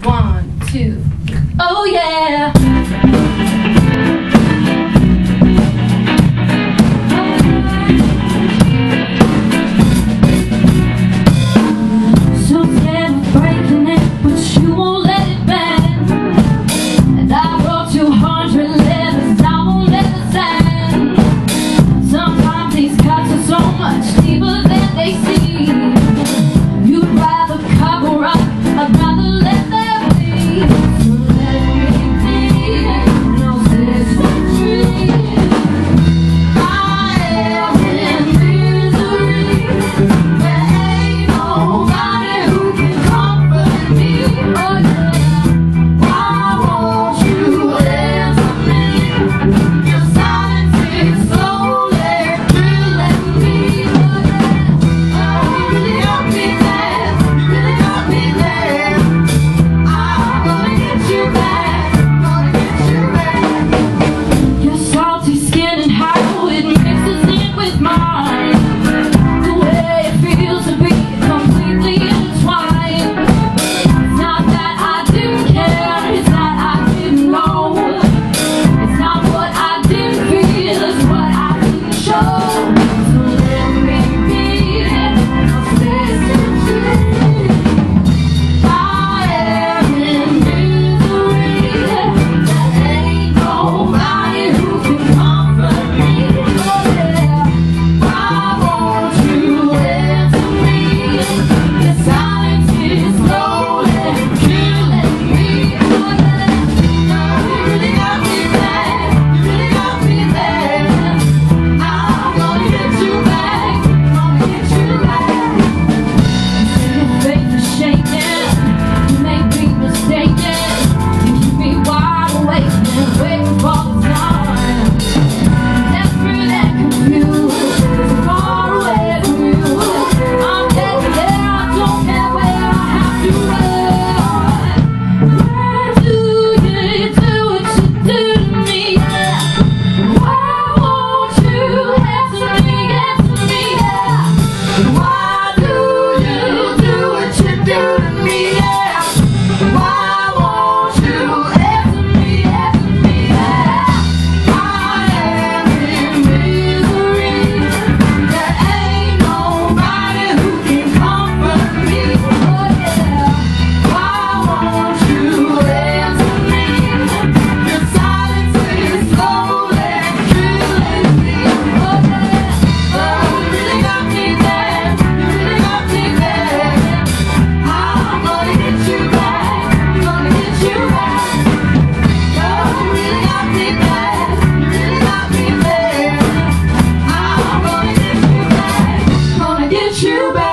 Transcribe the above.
1, 2, oh yeah. So scared of breaking it, but you won't let it bend. And I wrote 200 letters, I won't let it stand. Sometimes these cuts are so much deeper than they seem. You'd rather cover up, I'd rather let them be. So let me be, no sense. I am in misery. There ain't nobody who can comfort me. Oh yeah, why won't you answer me? Your silence is slowly killing me. Oh yeah, oh you really got me there, you really got me there. I'm gonna get you back, gonna get you back. Your salty skin and how it mixes in with mine. The way it feels to be completely intertwined. It's not that I didn't care, it's that I didn't know. It's not what I didn't feel, it's what I didn't show. So let me be, no sense. I am in misery. There ain't nobody who can comfort me. Oh yeah, why won't you answer me? Your silence is slowly killing me. Oh yeah, you really got me there, you really got me there. I'm gonna get you back, gonna get you back. Your faith is shaking, you make me mistaken. You keep me wide awake and waiting for the dawn. Desperate and confused, so far away from you. I'm dead there, I don't care where I have to run. Why do you do what you do to me? Yeah. Why won't you answer me? Yeah. Why do you do what you do to me? Yeah. Why won't you answer me? Yeah. I am in misery. There ain't nobody who can comfort me. Oh yeah. Why won't you answer me? Your silence is slowly killing me. Oh yeah. Oh, you really got me there, you really got me there. I'm gonna get you back, gonna get you back. Oh, you really got me there, you really got me there. I'm gonna get you back, gonna get you back.